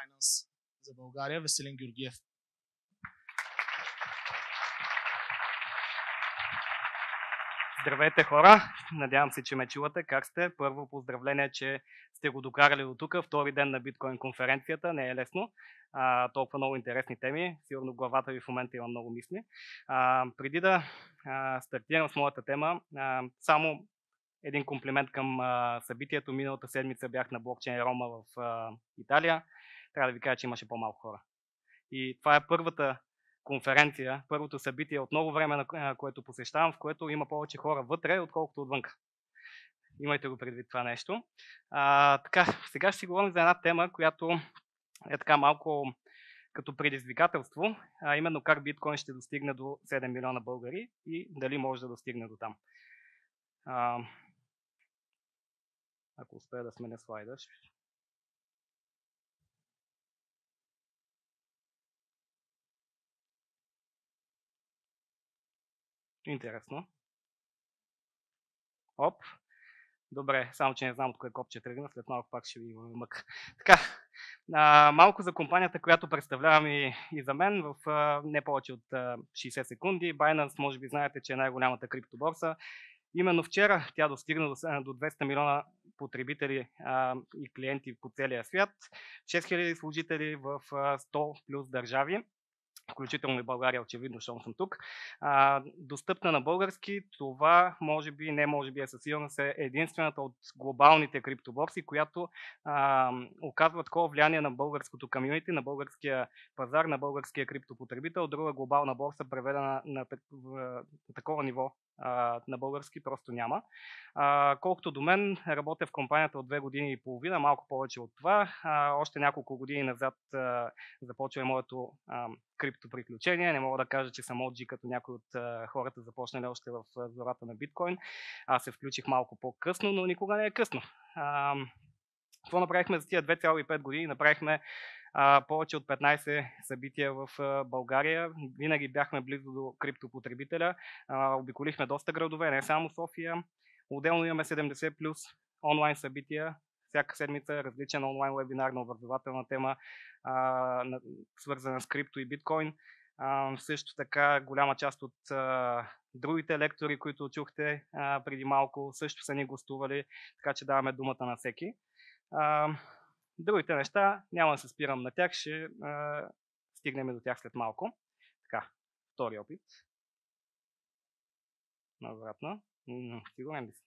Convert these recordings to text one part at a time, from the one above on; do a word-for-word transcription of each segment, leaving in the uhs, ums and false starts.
Binance за България, Веселин Георгиев. Здравейте, хора! Надявам се, че ме чувате. Как сте? Първо поздравление, че сте го докарали до тук. Втори ден на биткоин конференцията. Не е лесно. А, толкова много интересни теми. Сигурно главата ви в момента има много мисли. А, преди да а, стартирам с моята тема, а, само един комплимент към а, събитието. Миналата седмица бях на блокчейн Рома в а, Италия. Трябва да ви кажа, че имаше по-малко хора. И това е първата конференция, първото събитие от много време, на което посещавам, в което има повече хора вътре, отколкото отвън. Имайте го предвид това нещо. А, така, сега ще си говорим за една тема, която е така малко като предизвикателство, а именно как биткоин ще достигне до седем милиона българи и дали може да достигне до там. А, ако успея да сменя слайда, ще... Интересно. Оп. Добре, само че не знам от кое копче тръгна, след малко пак ще ви мък. Така, а, малко за компанията, която представлявам и, и за мен в а, не повече от а, шейсет секунди. Binance, може би знаете, че е най-голямата криптоборса. Именно вчера тя достигна до, до двеста милиона потребители а, и клиенти по целия свят, шест хиляди служители в а, сто плюс държави, включително и България, очевидно, защото съм тук. А, достъпна на български, това може би, не може би е със сигурност е единствената от глобалните криптоборси, която а, оказва такова влияние на българското комюнити, на българския пазар, на българския криптопотребител. Друга глобална борса, преведена на, на, на такова ниво а, на български, просто няма. А, колкото до мен, работя в компанията от две години и половина, малко повече от това. А, още няколко години назад а, започва и моето а, криптоприключение. Не мога да кажа, че съм оджи като някой от а, хората започнали още в зората на биткоин. Аз се включих малко по-късно, но никога не е късно. А, какво направихме за тия две цяло и пет години? Направихме а, повече от петнайсет събития в а, България. Винаги бяхме близо до криптопотребителя. А, обиколихме доста градове, не само София. Отделно имаме седемдесет плюс онлайн събития. Всяка седмица различен онлайн вебинар на образователна тема, а, свързана с крипто и биткоин. А, също така голяма част от а, другите лектори, които чухте а, преди малко, също са ни гостували, така че даваме думата на всеки. А, другите неща, няма да се спирам на тях, ще а, стигнем до тях след малко. Така, втори опит. Навратно. Сигурен ли си?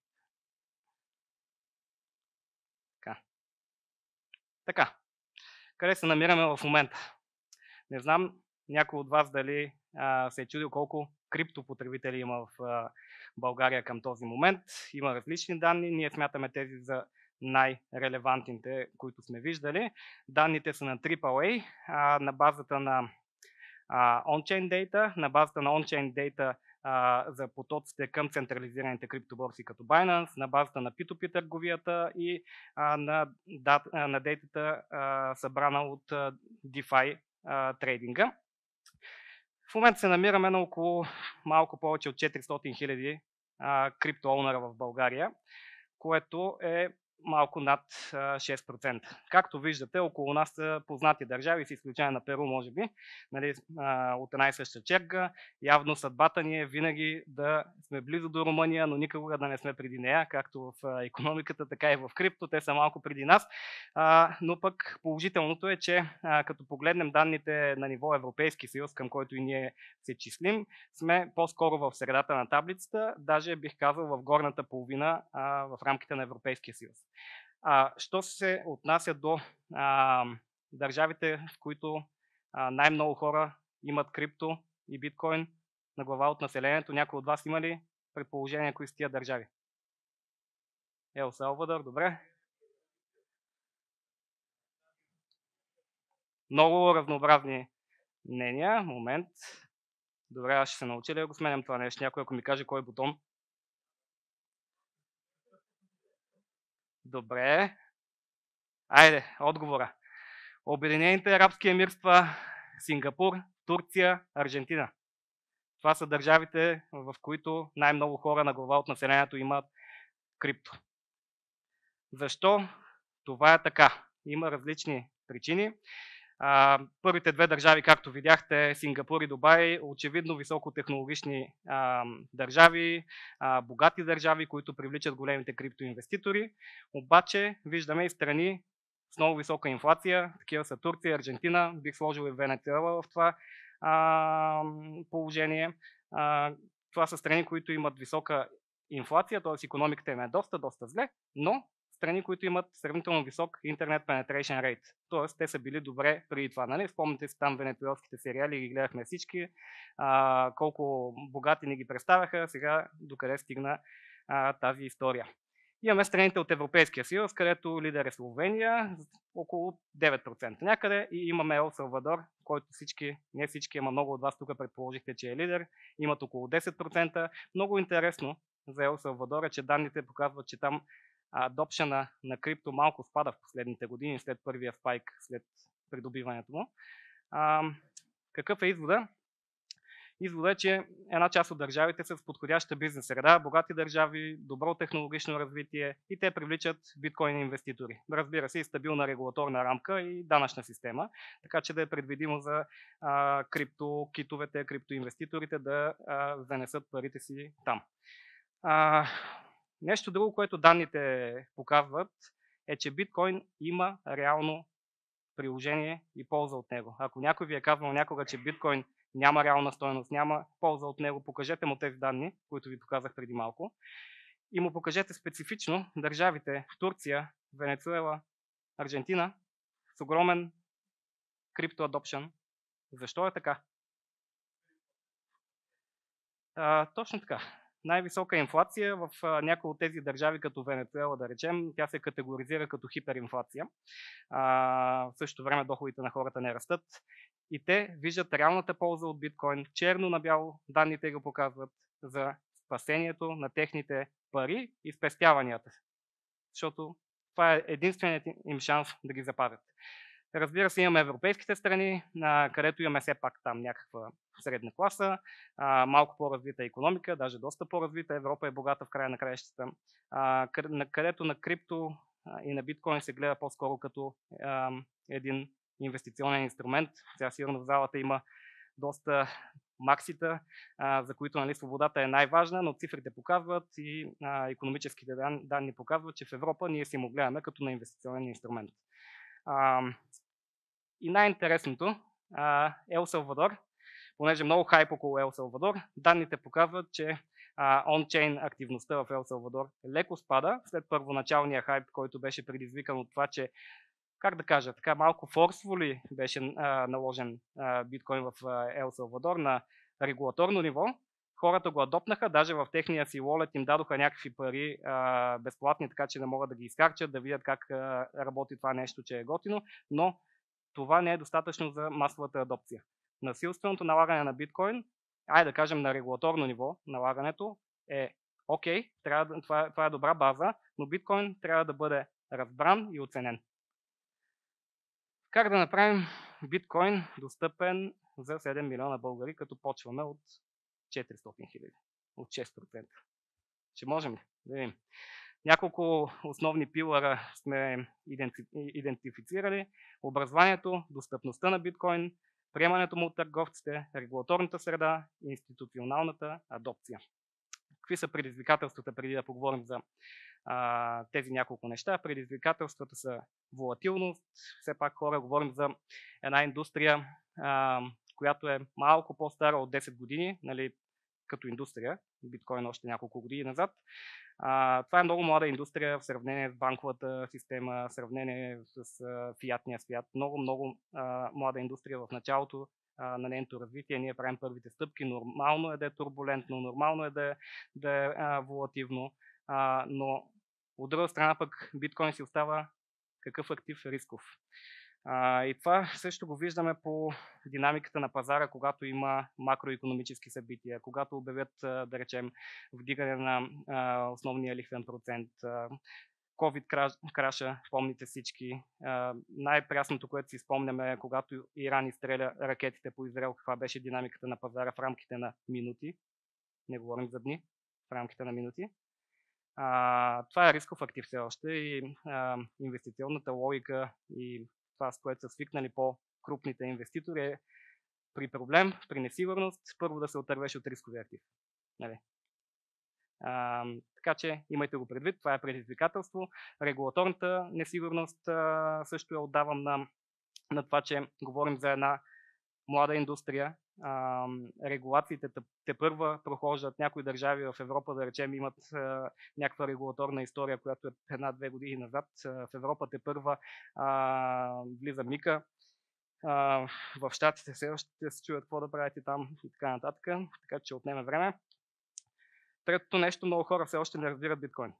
Така. Така. Къде се намираме в момента? Не знам някой от вас дали а, се е чудил колко криптопотребители има в а, България към този момент. Има различни данни. Ние смятаме тези за най-релевантните, които сме виждали. Данните са на Трипъл Ей, а, на базата на а, on-chain data, на базата на on-chain data а, за потоците към централизираните криптоборси като Binance, на базата на пи ту пи търговията и а, на, дат, а, на дейтата а, събрана от а, DeFi а, трейдинга. В момента се намираме на около малко повече от четиристотин хиляди криптооунъра в България, което е малко над шест процента. Както виждате, около нас са познати държави, с изключение на Перу, може би, нали, от една и съща черга. Явно съдбата ни е винаги да сме близо до Румъния, но никога да не сме преди нея, както в икономиката, така и в крипто. Те са малко преди нас. Но пък положителното е, че като погледнем данните на ниво Европейски съюз, към който и ние се числим, сме по-скоро в средата на таблицата, даже бих казал в горната половина в рамките на Европейския съюз. А, що се отнася до а, държавите, в които а, най-много хора имат крипто и биткоин на глава от населението, някой от вас има ли предположение кои са тия държави? Ел Салвадор, добре. Много разнообразни мнения. Момент. Добре, аз ще се науча ли да го сменям това нещо? Някой ако ми каже кой е бутон. Добре. Айде, отговора. Обединените арабски емирства, Сингапур, Турция, Аржентина. Това са държавите, в които най-много хора на глава от населението имат крипто. Защо това е така? Има различни причини. А, първите две държави, както видяхте, Сингапур и Дубай, очевидно високотехнологични а, държави, а, богати държави, които привличат големите криптоинвеститори. Обаче виждаме и страни с много висока инфлация, такива са Турция, Аржентина, бих сложил и Венецуела в това а, положение. А, това са страни, които имат висока инфлация, т.е. икономиката им е доста, доста зле, но страни, които имат сравнително висок интернет penetration rate. Т.е. те са били добре преди това. Нали? Спомните си там венецуелските сериали, ги гледахме всички, а, колко богати ни ги представяха, сега докъде стигна а, тази история. Имаме страните от Европейския съюз, където лидер е Словения, около девет процента някъде, и имаме Ел Салвадор, който всички, не всички, ама много от вас тук предположихте, че е лидер, имат около десет процента. Много интересно за Ел Салвадор е, че данните показват, че там адопшена на крипто малко спада в последните години, след първия спайк, след придобиването му. А, какъв е извода? Извода е, че една част от държавите са с подходяща бизнес среда, богати държави, добро технологично развитие и те привличат биткоин инвеститори. Разбира се, и стабилна регулаторна рамка и данъчна система, така че да е предвидимо за а, криптокитовете, криптоинвеститорите да а, занесат парите си там. А, нещо друго, което данните показват, е, че биткоин има реално приложение и полза от него. Ако някой ви е казвал някога, че биткоин няма реална стойност, няма полза от него, покажете му тези данни, които ви показах преди малко, и му покажете специфично държавите Турция, Венецуела, Аржентина с огромен крипто adoption. Защо е така? А, точно така. Най-висока инфлация в някои от тези държави, като Венецуела, да речем, тя се категоризира като хиперинфлация. А, в същото време доходите на хората не растат и те виждат реалната полза от биткоин. Черно на бяло данните го показват за спасението на техните пари и спестяванията. Защото това е единственият им шанс да ги запазят. Разбира се, имаме европейските страни, където имаме все пак там някаква средна класа, малко по-развита икономика, даже доста по-развита. Европа е богата в края на краищата, където на крипто и на биткоин се гледа по-скоро като един инвестиционен инструмент. Сега сигурно в залата има доста максита, за които, нали, свободата е най-важна, но цифрите показват и икономическите данни показват, че в Европа ние си му гледаме като на инвестиционен инструмент. Uh, и най-интересното, uh, Ел Салвадор, понеже много хайп около Ел Салвадор, данните показват, че uh, он-чейн активността в Ел Салвадор леко спада след първоначалния хайп, който беше предизвикан от това, че, как да кажа, така малко форсфули беше uh, наложен uh, биткоин в uh, Ел Салвадор на регулаторно ниво. Хората го адопнаха, даже в техния си wallet им дадоха някакви пари а, безплатни, така че не могат да ги изкарчат, да видят как а, работи това нещо, че е готино, но това не е достатъчно за масовата адопция. Насилственото налагане на биткоин, айде да кажем на регулаторно ниво, налагането е окей, трябва, това, това е добра база, но биткоин трябва да бъде разбран и оценен. Как да направим биткоин достъпен за седем милиона българи, като почваме от четиристотин хиляди, от шест процента. Ще можем ли? Да видим. Няколко основни пилъра сме идентифицирали. Образованието, достъпността на биткоин, приемането му от търговците, регулаторната среда и институционалната адопция. Какви са предизвикателствата, преди да поговорим за а, тези няколко неща? Предизвикателствата са волатилност. Все пак хора говорим за една индустрия, а, която е малко по-стара от десет години, нали, като индустрия, биткоин още няколко години назад. А, това е много млада индустрия в сравнение с банковата система, в сравнение с а, фиатния свят. Много, много а, млада индустрия в началото а, на нейното развитие. Ние правим първите стъпки. Нормално е да е турбулентно, нормално е да, да е а, волативно, а, но от друга страна пък биткоин си остава какъв актив рисков. А, и това също го виждаме по динамиката на пазара, когато има макроекономически събития, когато обявят, да речем, вдигане на а, основния лихвен процент, а, COVID краша, помните всички. А, най-прясното, което си спомняме, когато Иран изстреля ракетите по Израел, каква беше динамиката на пазара в рамките на минути. Не говорим за дни, в рамките на минути. А, това е рисков актив все още и а, инвестиционната логика и това, с което са свикнали по-крупните инвеститори, е при проблем, при несигурност, първо да се отървеш от рискови актив. Нали? А, така че имайте го предвид, това е предизвикателство. Регулаторната несигурност а, също я отдавам на, на това, че говорим за една млада индустрия. А, регулациите те, те първа прохождат. Някои държави в Европа, да речем, имат а, някаква регулаторна история, която е една-две години назад. А, в Европа те първа а, влиза Мика. А, в Щатите все още се чуят какво да правите там и така нататък. Така че отнеме време. Третото нещо, много хора все още не разбират биткоин.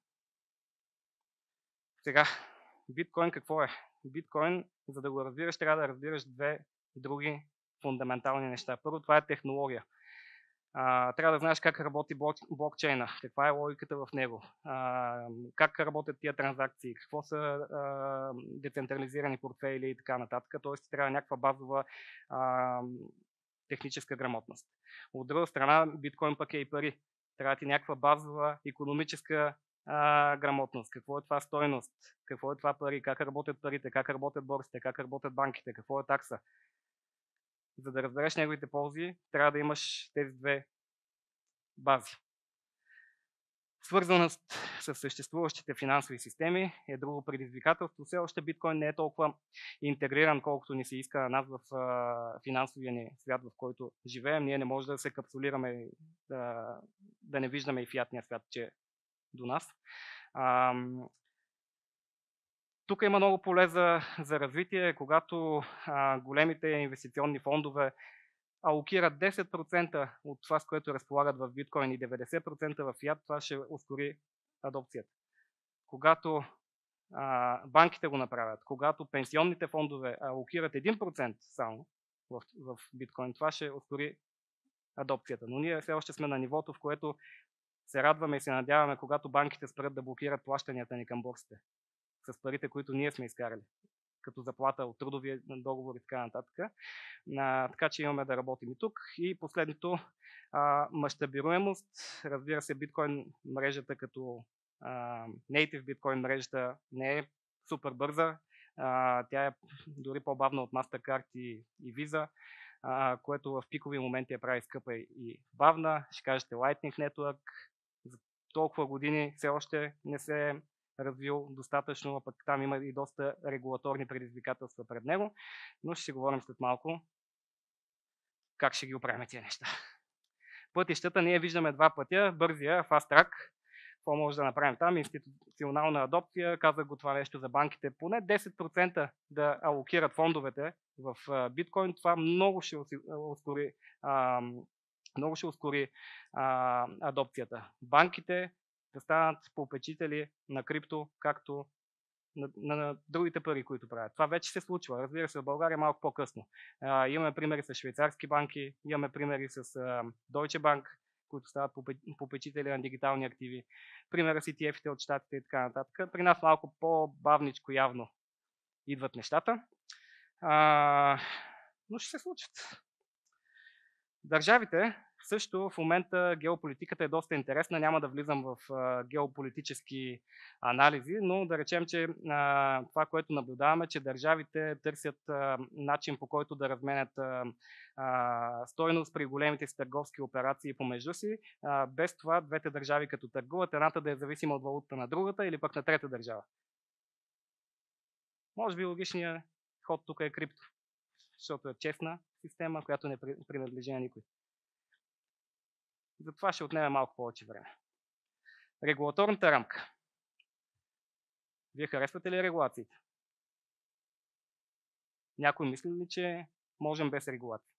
Сега, биткоин какво е? Биткоин, за да го разбираш, трябва да разбираш две други фундаментални неща. Първо, това е технология. А, трябва да знаеш как работи блок, блокчейна, каква е логиката в него, а, как работят тия транзакции, какво са а, децентрализирани портфейли и така нататък. Тоест, трябва някаква базова а, техническа грамотност. От друга страна, биткоин пък е и пари. Трябва ти някаква базова икономическа а, грамотност. Какво е това стойност, какво е това пари, как работят парите, как работят борсите, как работят банките, какво е такса. За да разбереш неговите ползи, трябва да имаш тези две бази. Свързаност с съществуващите финансови системи е друго предизвикателство. Все още биткоин не е толкова интегриран, колкото ни се иска на нас в а, финансовия ни свят, в който живеем. Ние не можем да се капсулираме, да, да не виждаме и фиатния свят, че е до нас. А, тук има много поле за, за развитие, когато а, големите инвестиционни фондове алокират десет процента от това, с което разполагат в биткоин и деветдесет процента в фиат, това ще ускори адопцията. Когато а, банките го направят, когато пенсионните фондове алокират един процент само в, в биткоин, това ще ускори адопцията. Но ние все още сме на нивото, в което се радваме и се надяваме, когато банките спрат да блокират плащанията ни към борсите с парите, които ние сме изкарали, като заплата от трудовия договор и така нататък. А, така че имаме да работим и тук. И последното, а, мащабируемост. Разбира се, биткоин мрежата като а, native биткоин мрежата не е супер бърза. А, тя е дори по-бавна от MasterCard и, и Visa, а, което в пикови моменти я прави скъпа и бавна. Ще кажете Lightning Network. За толкова години все още не се е развил достатъчно, а пък там има и доста регулаторни предизвикателства пред него, но ще си говорим след малко как ще ги оправим тези неща. Пътищата, ние виждаме два пътя, бързия, fast track, какво може да направим там, институционална адопция, казах го това нещо за банките, поне десет процента да алокират фондовете в биткоин, това много ще ускори, много ще ускори а, адопцията. Банките да станат попечители на крипто, както на, на, на другите пари, които правят. Това вече се случва. Разбира се, в България малко по-късно. А, имаме примери с швейцарски банки, имаме примери с а, Deutsche Bank, които стават попечители на дигитални активи. Примера с и ти еф-ите от щатите и така нататък. При нас малко по-бавничко явно идват нещата. А, но ще се случат. Държавите също в момента геополитиката е доста интересна, няма да влизам в а, геополитически анализи, но да речем, че а, това, което наблюдаваме, че държавите търсят а, начин, по който да разменят а, а, стойност при големите си търговски операции помежду си, а, без това двете държави като търгуват, едната да е зависима от валутата на другата или пък на трета държава. Може би логичният ход тук е крипто, защото е честна система, която не принадлежи на никой. Затова ще отнеме малко повече време. Регулаторната рамка. Вие харесвате ли регулациите? Някой мисли ли, че можем без регулации?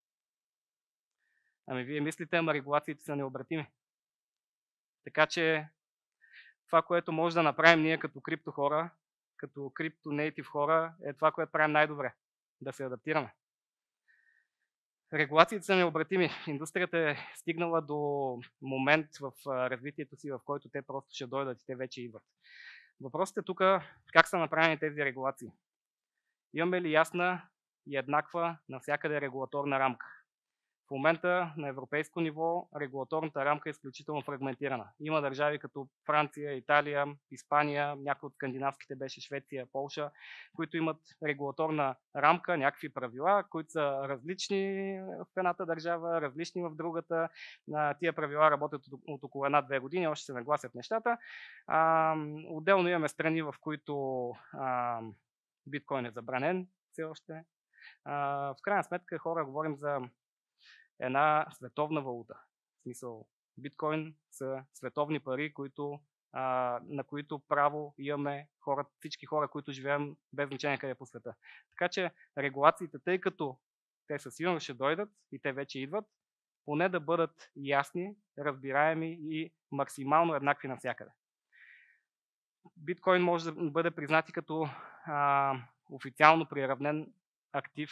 Ами вие мислите, ама регулациите са необратими. Така че това, което може да направим ние като крипто хора, като крипто нейтив хора, е това, което правим най-добре. Да се адаптираме. Регулациите са необратими. Индустрията е стигнала до момент в развитието си, в който те просто ще дойдат и те вече идват. Въпросът е тук как са направени тези регулации. Имаме ли ясна и еднаква навсякъде регулаторна рамка? В момента на европейско ниво регулаторната рамка е изключително фрагментирана. Има държави като Франция, Италия, Испания, някои от скандинавските беше Швеция, Полша, които имат регулаторна рамка, някакви правила, които са различни в едната държава, различни в другата. Тия правила работят от около една-две години, още се нагласят нещата. Отделно имаме страни, в които биткоин е забранен все още. В крайна сметка хора говорим за една световна валута. В смисъл, биткоин са световни пари, които, а, на които право имаме хора, всички хора, които живеем без значение къде по света. Така че регулациите, тъй като те със сигурност ще дойдат и те вече идват, поне да бъдат ясни, разбираеми и максимално еднакви навсякъде. Биткоин може да бъде признат и като а, официално приравнен актив,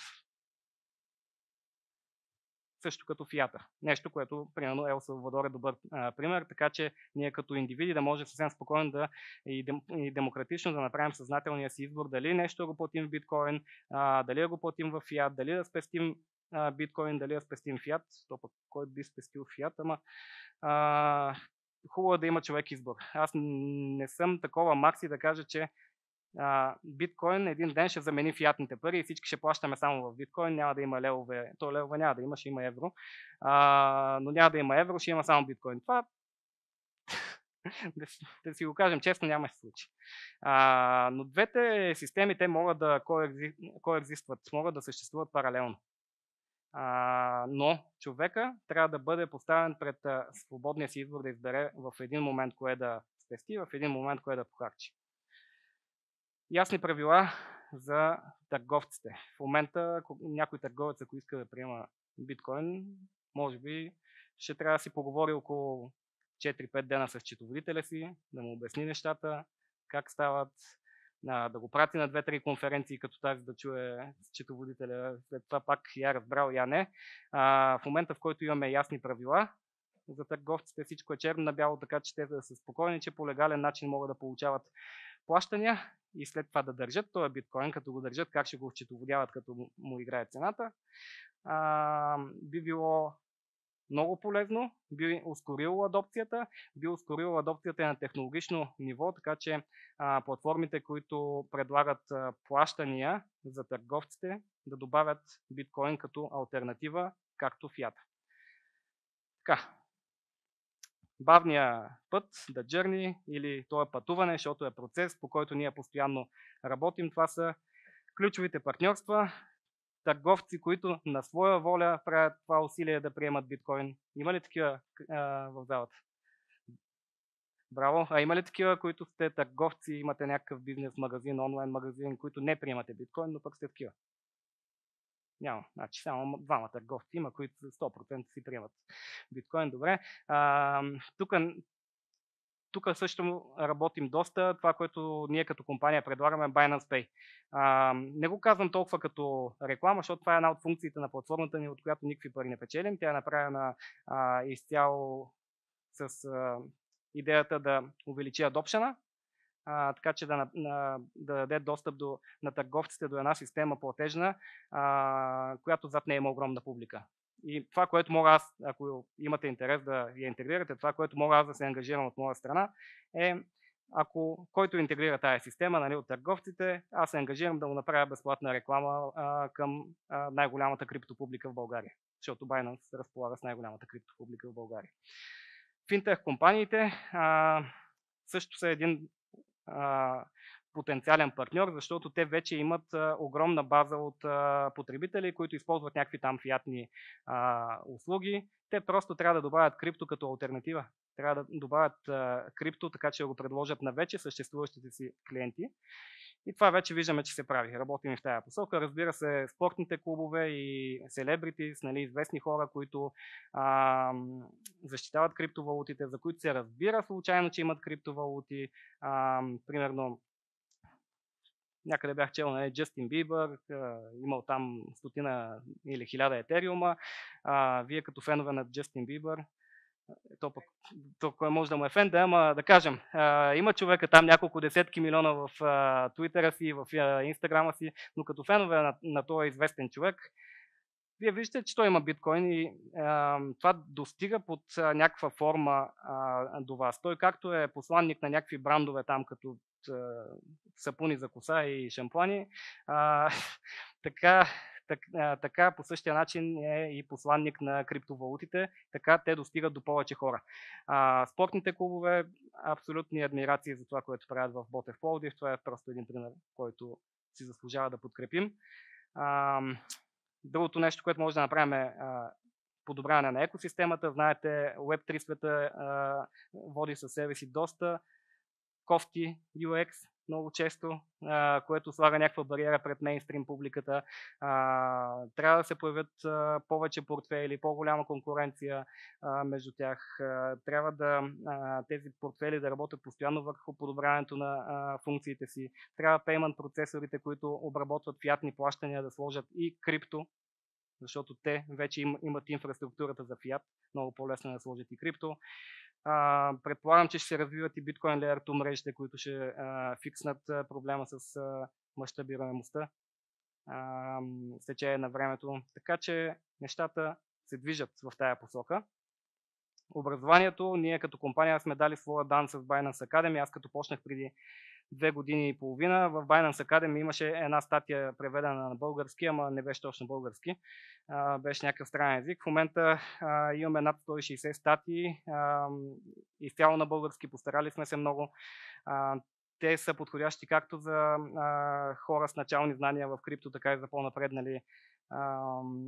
също като фиата. Нещо, което, примерно, Ел Салвадор е добър а, пример, така че ние като индивиди да може съвсем спокойно да и, дем, и демократично да направим съзнателния си избор, дали нещо да го платим в биткоин, а, дали да го платим в фиат, дали да спестим а, биткоин, дали да спестим фиат, то пък кой би спестил фиат, ама а, хубаво е да има човек избор. Аз не съм такова макси да кажа, че Uh, биткоин един ден ще замени фиатните пари и всички ще плащаме само в биткоин, няма да има левове, то левове няма да има, ще има евро, uh, но няма да има евро, ще има само биткоин. Това, да, да си го кажем честно, няма да се случи. Uh, но двете системи, те могат да коекзистват, могат да съществуват паралелно. Uh, но човека трябва да бъде поставен пред uh, свободния си избор да избере в един момент кое да спести, в един момент кое да похарчи. Ясни правила за търговците. В момента някой търговец, ако иска да приема биткоин, може би ще трябва да си поговори около четири-пет дена с счетоводителя си, да му обясни нещата, как стават, да го прати на две-три конференции, като тази да чуе счетоводителя, след това пак я разбрал, я не. В момента, в който имаме ясни правила за търговците, всичко е черно на бяло, така че те да са спокойни, че по легален начин могат да получават плащания и след това да държат този биткоин, като го държат, как ще го счетоводяват, като му играе цената, а, би било много полезно, би ускорило адопцията, би ускорило адопцията на технологично ниво, така че а, платформите, които предлагат а, плащания за търговците, да добавят биткоин като алтернатива, както фиата. Така. Бавния път, the journey, или това пътуване, защото е процес, по който ние постоянно работим. Това са ключовите партньорства, търговци, които на своя воля правят това усилие да приемат биткоин. Има ли такива а, в залата? Браво! А има ли такива, които сте търговци, имате някакъв бизнес магазин, онлайн магазин, които не приемате биткоин, но пък сте такива? Няма. Значи само двама търговци има, които сто процента си приемат биткоин. Добре. Тук Тук също работим доста. Това, което ние като компания предлагаме, е Binance Pay. А, не го казвам толкова като реклама, защото това е една от функциите на платформата ни, от която никакви пари не печелим. Тя е направена а, изцяло с а, идеята да увеличи adoption, а, така че да, на, да даде достъп до, на търговците до една система платежна, а, която зад нея има огромна публика. И това, което мога аз, ако имате интерес да я интегрирате, това, което мога аз да се ангажирам от моя страна, е, ако който интегрира тази система, нали, от търговците, аз се ангажирам да му направя безплатна реклама а, към а, най-голямата криптопублика в България, защото Binance разполага с най-голямата криптопублика в България. Финтех компаниите а, също са един а, потенциален партньор, защото те вече имат а, огромна база от а, потребители, които използват някакви там фиатни а, услуги. Те просто трябва да добавят крипто като алтернатива. Трябва да добавят а, крипто, така че да го предложат на вече съществуващите си клиенти. И това вече виждаме, че се прави. Работим и в тази посока. Разбира се, спортните клубове и селебрити, нали, известни хора, които а, защитават криптовалутите, за които се разбира случайно, че имат криптовалути. А, примерно, някъде бях чел, нали, Джастин Бибър, имал там стотина или хиляда етериума. А, вие като фенове на Джастин Бибър, то пък то кой може да му е фен, да, ама да кажем, а, има човека там няколко десетки милиона в Твитъра си, в Инстаграма си, но като фенове на, на този известен човек, Вие виждате, че той има биткоин и а, това достига под а, някаква форма а, до вас. Той както е посланник на някакви брандове там, като а, сапуни за коса и шампуани, а, така, така, така по същия начин е и посланник на криптовалутите, така те достигат до повече хора. А, спортните клубове, абсолютни адмирации за това, което правят в Ботев Пловдив. Това е просто един пример, който си заслужава да подкрепим. А, Другото нещо, което може да направим е а, подобряване на екосистемата. Знаете, уеб три света а, води със себе си доста кофти ю екс много често, а, което слага някаква бариера пред мейнстрим публиката. А, трябва да се появят а, повече портфейли, по-голяма конкуренция а, между тях. А, трябва да а, тези портфейли да работят постоянно върху подобряването на а, функциите си. Трябва payment процесорите, които обработват фиатни плащания, да сложат и крипто, защото те вече им, имат инфраструктурата за фиат. Много по-лесно е да сложат и крипто. А, предполагам, че ще се развиват и биткоин Layer две мрежите, които ще а, фикснат проблема с а, мащабируемостта а, с течение на времето. Така че нещата се движат в тая посока. Образованието, ние като компания сме дали своя дан с Binance Academy. Аз като почнах преди две години и половина, в Binance Academy имаше една статия преведена на български, ама не беше точно български. А, беше някакъв странен език. В момента а, имаме над сто и шейсет статии, а, изцяло на български, постарали сме се много. А, те са подходящи както за а, хора с начални знания в крипто, така и за по-напреднали. А,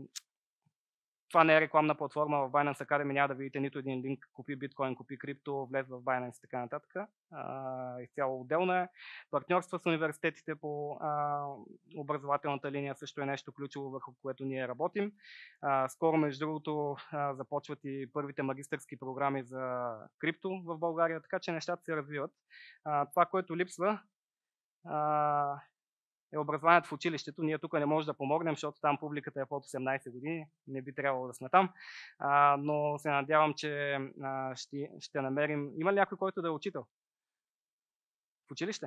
Това не е рекламна платформа. В Binance Academy няма да видите нито един линк, купи биткоин, купи крипто, влез в Binance и така нататък. А, изцяло отделно е. Партньорства с университетите по а, образователната линия също е нещо ключово, върху което ние работим. А, скоро, между другото, а, започват и първите магистърски програми за крипто в България, така че нещата се развиват. А, това, което липсва, а, е образованието в училището. Ние тук не можем да помогнем, защото там публиката е под осемнайсет години, не би трябвало да сме там, а, но се надявам, че а, ще, ще намерим. Има ли някой, който да е учител в училище?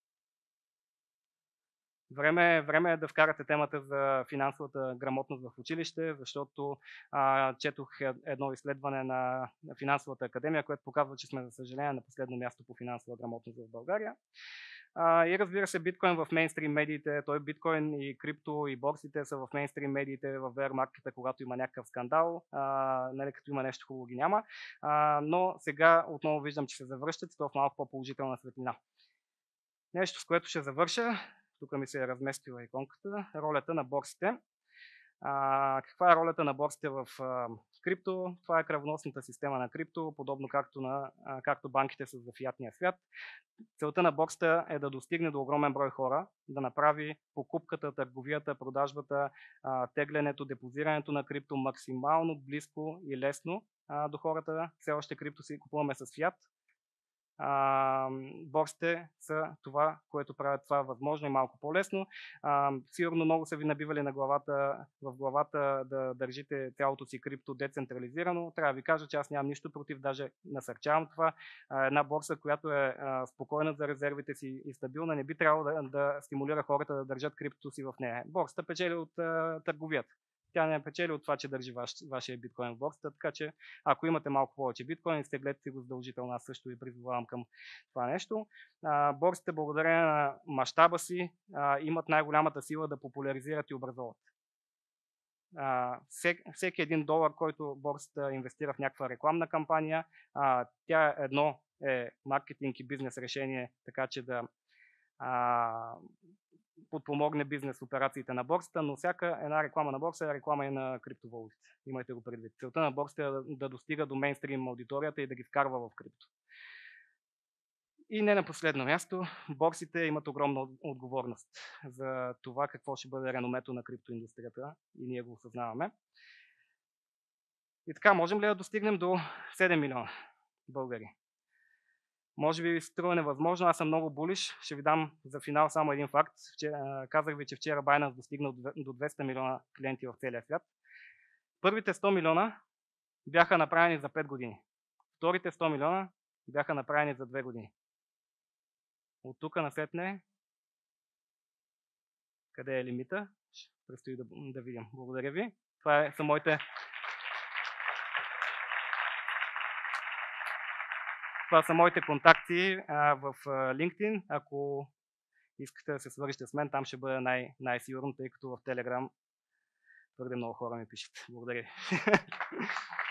Време, време е да вкарате темата за финансовата грамотност в училище, защото а, четох едно изследване на Финансовата академия, което показва, че сме, за съжаление, на последно място по финансова грамотност в България. Uh, и разбира се, биткоин в мейнстрим медиите, той биткоин и крипто и борсите са в мейнстрим медиите, в bear market, когато има някакъв скандал, uh, нали, като има нещо хубаво ги няма, uh, но сега отново виждам, че се завръщат и то в малко по-положителна светлина. Нещо, с което ще завърша, тук ми се е разместила иконката, ролята на борсите. А, каква е ролята на борсите в а, крипто? Това е кръвоносната система на крипто, подобно както, на, а, както банките са за фиатния свят. Целта на борсата е да достигне до огромен брой хора, да направи покупката, търговията, продажбата, а, теглянето, депозирането на крипто максимално близко и лесно а, до хората. Все още крипто си купуваме с фиат. А, борсите са това, което правят това възможно и малко по-лесно. А, сигурно много са ви набивали на главата, в главата да държите цялото си крипто децентрализирано. Трябва да ви кажа, че аз нямам нищо против, даже насърчавам това. А, една борса, която е а, спокойна за резервите си и стабилна, не би трябвало да, да стимулира хората да държат криптото си в нея. Борсата печели от а, търговията. Тя не печели от това, че държи ваш, вашия биткоин в борсата, така че ако имате малко повече биткоин, изтеглете си го задължително. Аз също ви призовавам към това нещо. А, борсите, благодарение на мащаба си, а, имат най-голямата сила да популяризират и образоват. А, всек, всеки един долар, който борсата инвестира в някаква рекламна кампания, а, тя едно е маркетинг и бизнес решение, така че да а, подпомогне бизнес операциите на борсата, но всяка една реклама на борса е реклама и на криптовалутите. Имайте го предвид. Целта на борсата е да, да достига до мейнстрим аудиторията и да ги вкарва в крипто. И не на последно място, борсите имат огромна отговорност за това какво ще бъде реномето на криптоиндустрията и ние го осъзнаваме. И така, можем ли да достигнем до седем милиона българи? Може би ви се струва невъзможно, аз съм много булиш. Ще ви дам за финал само един факт. Вчера, казах ви, че вчера Binance достигна до двеста милиона клиенти в целия свят. Първите сто милиона бяха направени за пет години. Вторите сто милиона бяха направени за две години. От тук насетне, къде е лимита? Предстои да, да видим. Благодаря ви. Това са моите... Това са моите контакти а, в а, LinkedIn. Ако искате да се свържете с мен, там ще бъде най- най-сигурно, тъй като в Telegram твърде много хора ми пишат. Благодаря ви.